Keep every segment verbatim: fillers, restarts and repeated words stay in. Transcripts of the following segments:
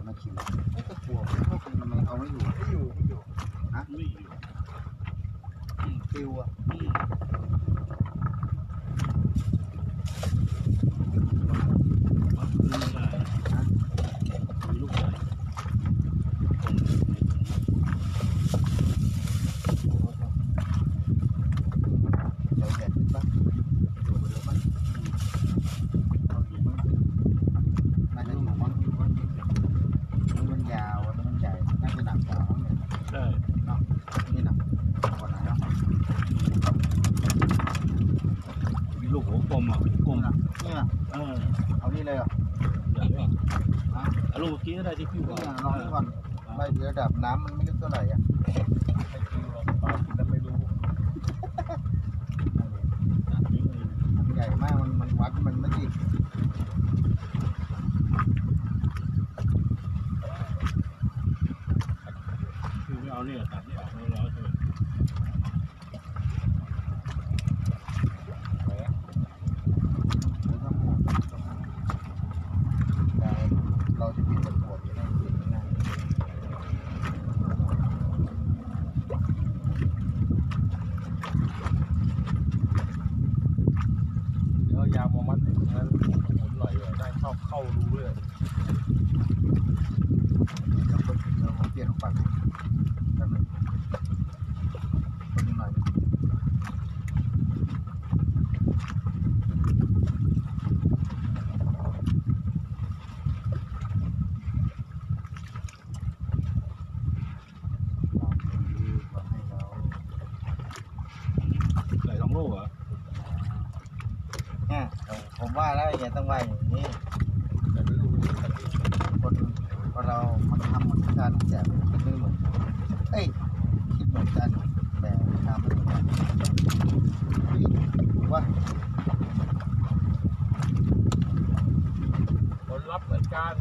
มาชิมไอ้ตะกั่วเขาเป็นทำไมเอาไม่อยู่ไม่อยู่ไม่อยู่ฮะไม่อยู่ฟิวอ่ะลูกหัวกลมอ่ะกลมอ่ะเนี่ยเออเอานี่เลยเหรอฮะเอาลูกเมื่อกี้ก็ได้ที่พี่บอกเนี่ยลองดูก่อนไล่ระดับน้ำมันไม่ลึกเท่าไหร่อ่ะไม่จริงหรอกปลากินแล้วไม่รู้มันใหญ่มากมันมันวัดมันไม่จิกคือไม่เอาเนี่ยตัดนี่ออกแล้วแล้วใช่ไหมเราจะปิดตะกั่วไม่ได้ปิดง่ายเดี๋ยวยาวมามัดอย่างนั้นหมุนหน่อยได้เข้าเข้ารู้เลยเราเปลี่ยนฝั่งกันเลยคนหน่อยใส่สองลูกเหรอเนี่ยผมว่าแล้วอย่าต้องว่าอย่างนี้คนพอเรามันทำเหมือนกันแต่คิดไม่เหมือนเอ้ยคิดเหมือนกันแต่ทำไม่เหมือนกันว่าผลลัพธ์เหมือนกัน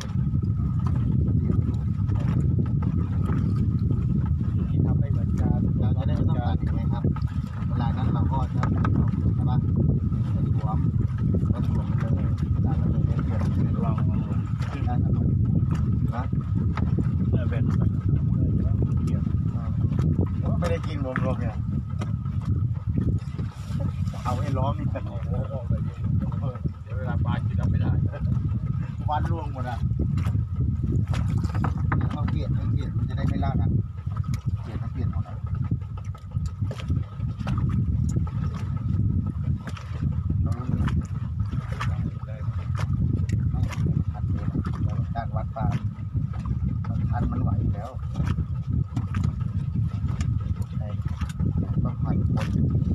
ที่ทำไม่เหมือนกันเราจะได้ไม่ต้องตัดอีกไหมครับเวลานั้นเราก็จะใช่ปะไปรวมก็รวมเลยเวลาเราจะได้เปลี่ยนลองลองลองได้สนุกนะเออเป็นเกี่ยวไม่ได้กินรวมๆเนี่ยเอาให้ล้อมนี่แต่โอ้โหเลยเดี๋ยวเวลาปลากินน้ำไม่ได้วันล่วงหมดอ่ะต้องเปลี่ยนต้องเปลี่ยนมันจะได้ไม่ลากกันเปลี่ยนต้องเปลี่ยนหมดอ่ะเราไม่ทันเลยเราการวัดปลาทันมันไหวอยู่แล้วใช่ต้องพันคน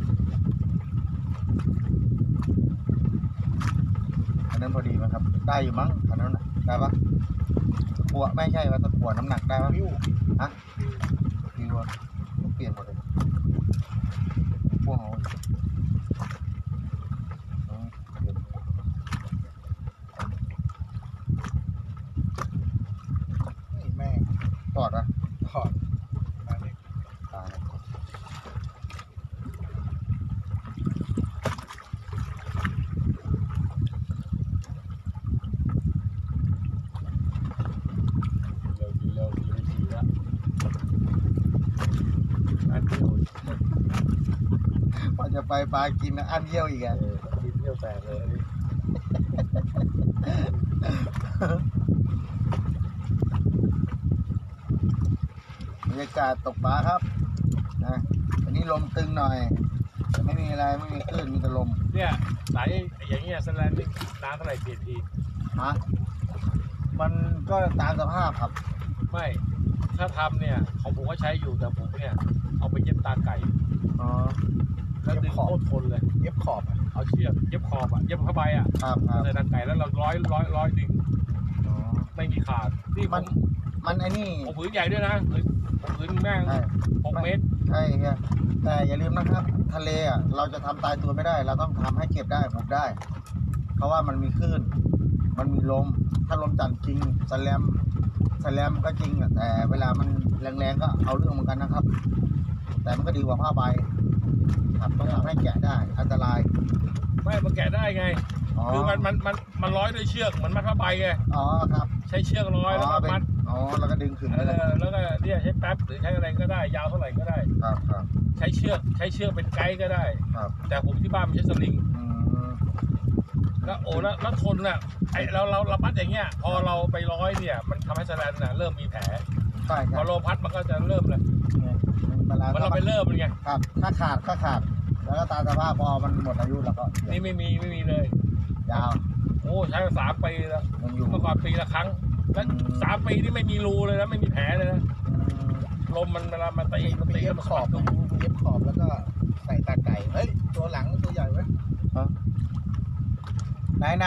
อันนั้นพอดีไหมครับได้อยู่มั้งอันนั้นได้ปะตะกั่วไม่ใช่ว่าตะกั่วน้ำหนักได้ปะฮะฟิวเปลี่ยนหมดเลยพวกเขาแม่ถอดอ่ะถอดมาเลยตายเร็วดีดีแล้วอันเดียวพอจะไปปลากินนะอันเยี่ยวอีกอ่ะกินเที่ยวแตกเลยบรรยากาศตกปลาครับนะอันนี้ลมตึงหน่อยแต่ไม่มีอะไรไม่มีคลื่นมีแต่ลมเนี่ยสายอย่างเงี้ยสแลนด์น้ำเท่าไหร่เปลี่ยนทีฮะมันก็ตามสภาพครับไม่ถ้าทำเนี่ยของผมก็ใช้อยู่แต่ผมเนี่ยเอาไปเย็บตาไก่อ๋อแล้วดึงโคตรทนเลยเย็บขอบอ่ะเอาเชือกเย็บขอบอ่ะเย็บผ้าใบอ่ะครับครับใส่ตาไก่แล้วเราร้อยร้อยร้อยดึงอ๋อไม่มีขาดนี่ผมันมมันไอ้นี่ผมผืนใหญ่ด้วยนะผมผืนแม่งใช่หกเมตรใช่ครับแต่อย่าลืมนะครับ ทะเลอ่ะเราจะทำตายตัวไม่ได้ เราต้องทำให้เก็บได้ผูกได้ เพราะว่ามันมีคลื่นมันมีลมถ้าลมจัดจริงสแลมสแลมก็จริงอ่ะแต่เวลามันแรงๆก็เอาเรื่องเหมือนกันนะครับ แต่มันก็ดีกว่าผ้าใบครับต้องทำให้แกะได้อันตรายไม่มาแกะได้ไงออ๋อคือมันมันมันมันร้อยด้วยเชือกเหมือนมัดผ้าใบไงอ๋อครับใช้เชือกร้อยแล้วก็เป็นมัดอ๋อแล้วก็ดึงขึงเอไปเลยอแล้วก็เนี่ยใช้แป๊บหรือใช้อะไรก็ได้ ยาวเท่าไหร่ก็ได้ครับครับใช้เชือกใช้เชือกเป็นไกด์ก็ได้ครับแต่ผมที่บ้านมันใช้สลิงอืมแล้วโอ้แล้วแล้วทนน่ะไอเราเราเราพัดอย่างเงี้ยพอเราไปร้อยเนี่ยมันทำให้แสลนน่ะเริ่มมีแผลใช่คพรัอบ โลพัดมันก็จะเริ่มเลยเนี่ยเวลามันเราไปเริ่มมันไงครับถ้าขาดก็ขาด แล้วก็ตามสภาพพอมันหมดอายุแล้วก็นี่ไม่มีไม่มีเลยยาวโอ้ใช้มาสามปีแล้วยังอยู่เมื่อก่อนปีละครั้งแล้วอืมสามปีนี่ไม่มีรูเลยนะไม่มีแผลเลยนะอืมลมมันเวลามันตีมันตีเย็แล้วบมันขอบตรงเย็บขอบแล้วก็ใส่ตาไก่ เฮ้ย ตัวหลังตัวใหญ่ไหมไหนไหน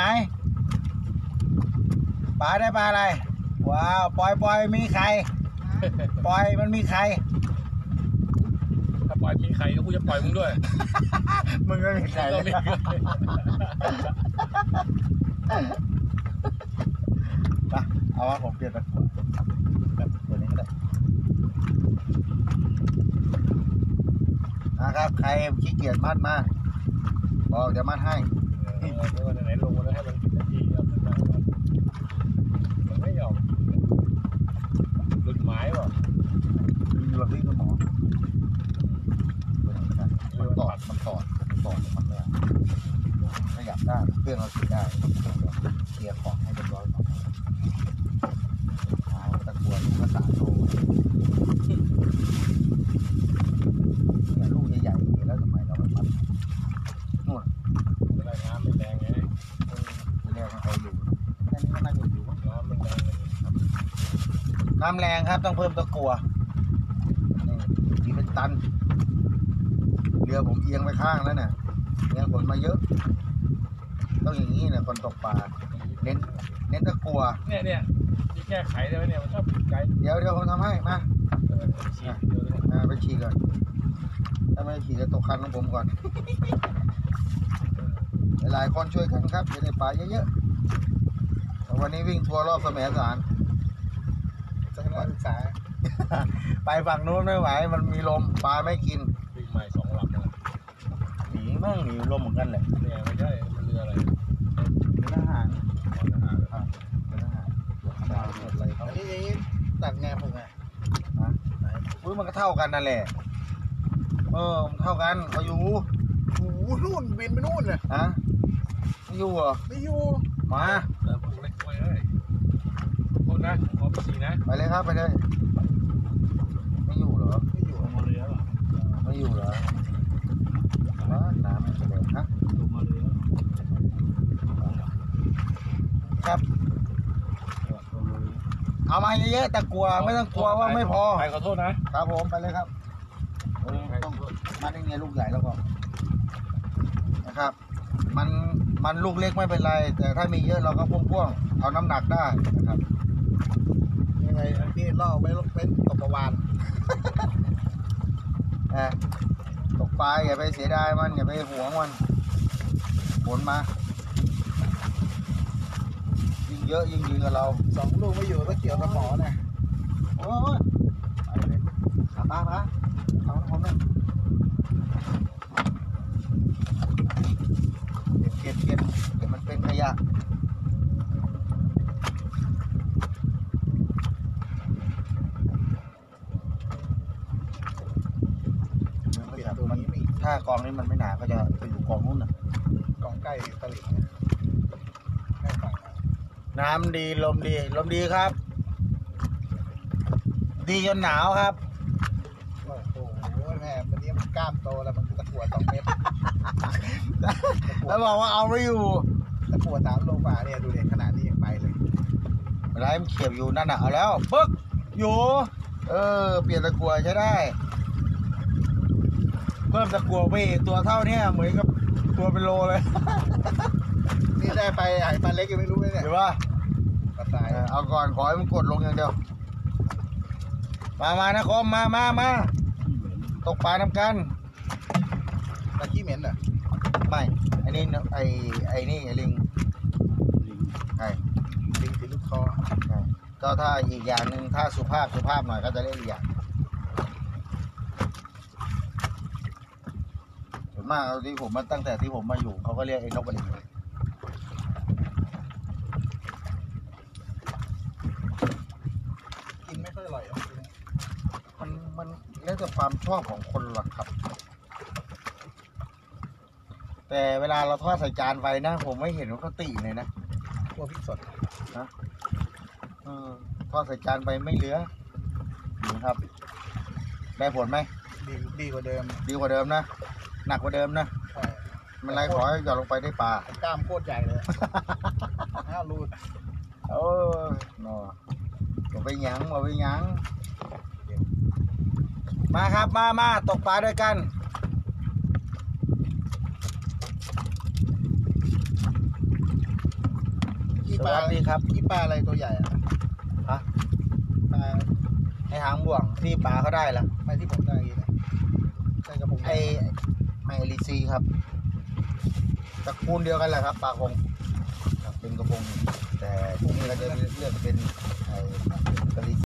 ปลาได้ปลาอะไร ว้าวปล่อยปล่อยมีใครปล่อยมันมีใครถ้าปล่อยมีใครก็กูจะปล่อยมึงด้วยมึงก็มีใครก็เลยมีไปเอาว่าผมเปลี่ยนแบบแบบตัวนี้ก็ได้นะครับใครขี้เกียจมัดมาบอกเดี๋ยวมัดให้เออไม่ว่าไหนๆลงมาแล้วให้มันเป็นที่เอามันมามันไม่ยอมหลุดไม้ว่ะมีรถวิ่งกับหมอมันตอดมันตอดมันตอดมันไม่ขยับได้เครื่องเราติดได้เคลียร์ของให้เรียบร้อยก่อนเอาตะกรวดภาษาโตเนี่ยลูกใหญ่ๆแล้วทำไมเราไม่มัดนู่นเวลาน้ำมันแรงไงเออเรียกมันเอาอยู่แค่นี้ก็น่าจะอยู่มั้งน้ำมันแรงน้ำแรงครับต้องเพิ่มตะกั่วนี่มีเป็นตันเรือผมเอียงไปข้างแล้วเนี่ยเอียงฝนมาเยอะ ต้องอย่างนี้เนี่ยคนตกปลาเน้นเน้นตะกั่วเนี่ยเนี่ยที่แก้ไขได้ไหมเนี่ยมันชอบไกด์เดี๋ยวเดี๋ยวผมทำให้มาเออฉีดเดียวเลยอ่าไปฉีกก่อนถ้าไม่ฉีกจะตกคันของผมก่อน หลายๆคนช่วยกันครับจะได้ปลาเยอะๆแต่วันนี้วิ่งทัวร์รอบแสมสารทัศนศึกษาไปฝั่งนู้นไม่ไหว มันมีลมปลาไม่กินวิ่งใหม่สองลำนะหนีมั่งหนีลมเหมือนกันแหละเนี่ยไม่ใช่มันเรืออะไรเป็นทหารขอทหารครับเป็นทหารดาวหมดเลยเขาอันนี้อย่างนี้ตัดแงผมไงอุ้ยมันก็เท่ากันนั่นแหละ เออมันเท่ากันเขาอยู่โอ้โหนู่นบินไปนู่นน่ะฮะไม่อยู่เหรอไม่อยู่มาเออพวกเล็กไปเลยพวกนะขอไปสีนะไปเลยครับไปเลย ไม่อยู่เหรอไม่อยู่ลงมาเรือหรอไม่อยู่เหรอว้าน้ำไม่แสดงฮะลงมาเรือครับลงมาเรือเอามาเยอะๆแต่กลัวไม่ต้องกลัวว่าไม่พอไปขอโทษนะครับผมไปเลยครับเออต้องมาได้ไงลูกใหญ่แล้วก็นะครับ มันมันลูกเล็กไม่เป็นไร แต่ถ้ามีเยอะเราก็พ่วงๆเอาน้ำหนักได้นะครับยังไงอันนี้ล่อไว้เป็นตกประวานนะตกปลาอย่าไปเสียดายมันอย่าไปหวงมันผลมายิ่งเยอะยิ่งดีกับเราสองลูกไม่อยู่ก็เกี่ยวกับหมอนะโอ้ยไปเลยขาป้าปะเอาผมเนี่ยเก็บเก็บเก็บเดี๋ยวมันเป็นขยะมันก็เปลี่ยจะนตัวมันนี้มีถ้ากองนี้มันไม่หนาก็จะไปอยู่กองนู้นน่ะกองใกล้ตลิ่งนะใกล้ฝั่งนะน้ำดีลมดีลมดีครับ ดีจนหนาวครับโอ้โหแม่วันนี้มันกล้ามโตแล้วมันตะกั่วสองเมตรแล้วบอกว่าเอาไม่อยู่ตะกั่วสามโลกว่าเนี่ยดูเด็กขนาดนี้ยังไปเลยอะไรมันเขียบอยู่นั่นน่ะเอาแล้วปึ๊กอยู่ เออ เปลี่ยนตะกั่วใช้ได้ เพิ่มตะกั่วไปอีกตัวเท่าเนี้ยเหมือนกับตัวเป็นโลเลยนี่ได้ไปหายปลาเล็กยังไม่รู้เลยเนี่ยเห็นป่ะปลาตายเออเอาก่อนขอให้มันกดลงอย่างเดียว มามานะคอมมามามาตกปลาทำกันปลาขี้เหม็นเหรอไม่ไอ้นี่นะไอ้ไอ้นี่ไอ้ลิงลิงใช่ลิงติดลูกคอใช่ก็ถ้าอีกอย่างหนึ่งถ้าสุภาพสุภาพหน่อยก็จะเรียกอีกอย่างส่วนมากเอาที่ผมมาตั้งแต่ที่ผมมาอยู่เขาก็เรียกไอ้นกกระดิ่งเลยค่อยอร่อยอ่ะมันมันแล้วแต่ความชอบของคนหลักครับ แต่เวลาเราทอดใส่จานไปนะ ผมไม่เห็นว่าเขาติเลยนะกลัวพริกสดเออทอดใส่จานไปไม่เหลือนะครับ ได้ผลไหมดีดีกว่าเดิมดีกว่าเดิมนะ หนักกว่าเดิมนะใช่ไมันไรขอให้หย่อนลงไปได้ปลากล้ามโคตรใหญ่เลยอ้าวรูดโอ้ยนอเราไปหยังเราไปหยังมาครับมามาตกปลาด้วยกันกี่สปลาวัสดีครับกี่ปลาอะไรตัวใหญ่อ่ะฮะปลาไอหางบ่วงที่ปลาเขาได้ละไปที่ผมได้กินเนี่ยใช่กระผมไอไมลิซีครับตระกูลเดียวกันแหละครับปลาคงครับเป็นกระพงแต่ที่นี่เราจะเรียกเป็นไอกะลิ